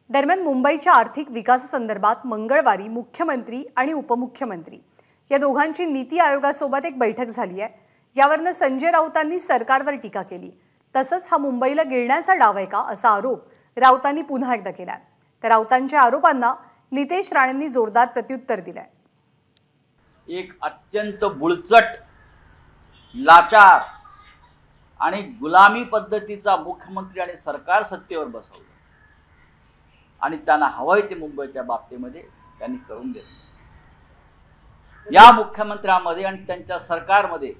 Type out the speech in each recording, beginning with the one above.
दरम्यान मुंबईच्या आर्थिक विकासासंदर्भात मंगळवारी मुख्यमंत्री आणि उपमुख्यमंत्री या दोघांची नीती आयोगासोबत एक बैठक झाली आहे। यावरनं संजय राऊतांनी सरकारवर टीका केली। तसंच हा मुंबईला गिळण्याचा डाव आहे का असा आरोप राऊतांनी पुन्हा एकदा केला। तर राऊतांच्या आरोपांना नितेश राणेंनी जोरदार प्रत्युत्तर दिलंय। एक अत्यंत बुळचट, लाचार आणि गुलामी पद्धतीचा मुख्यमंत्री आणि सरकार सत्तेवर बसवलं आणि त्यांना हवंय ते मुंबईच्या बाबतीमध्ये त्यांनी करून घेतलं। या मुख्यमंत्र्यांमध्ये आणि त्यांच्या सरकारमध्ये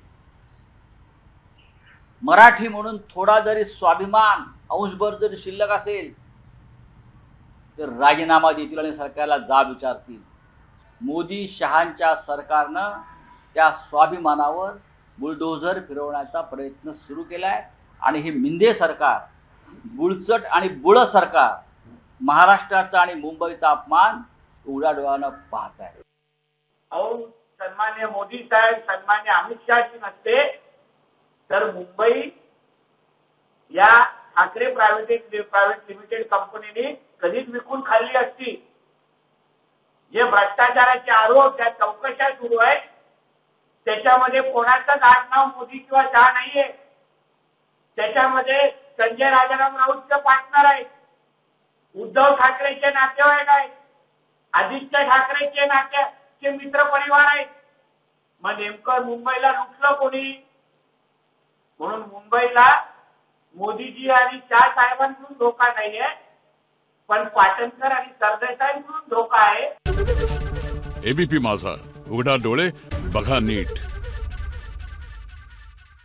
मराठी म्हणून थोडा जरी स्वाभिमान अंशभर जरी शिल्लक असेल तर राजीनामा देतील आणि सरकारला जाब विचारतील। मोदी शहांच्या सरकारनं त्या स्वाभिमानावर बुलडोझर फिरवण्याचा प्रयत्न सुरू केलाय आणि हे मिंदे सरकार, बुळचट आणि बुळ सरकार महाराष्ट्राचा आणि मुंबईचा अपमान उघड्या डोळ्यानं पाहत आहे। अहो, सन्मान्य मोदी साहेब, सन्मान्य अमित शहाची नसते तर मुंबई या ठाकरे प्रायव्हेट लिमिटेड कंपनीने कधीच विकून खाल्ली असती। जे भ्रष्टाचाराचे आरोप, ज्या चौकशा सुरू आहेत त्याच्यामध्ये कोणाचंच आडनाव मोदी किंवा शहा नाहीये। त्याच्यामध्ये संजय राजाराम राऊतचे पार्टनर आहेत, उद्धव ठाकरेचे नातेवाईक आहेत, आदित्य ठाकरेचे नात्याचे मित्र परिवार आहेत। मग नेमकं मुंबईला लुटलं कोणी? म्हणून मुंबईला मोदीजी आणि शाह साहेबांकडून धोका नाहीये, पण पाटणकर आणि सरदेसाईंकडून धोका आहे। एबीपी माझा, उघडा डोळे बघा नीट।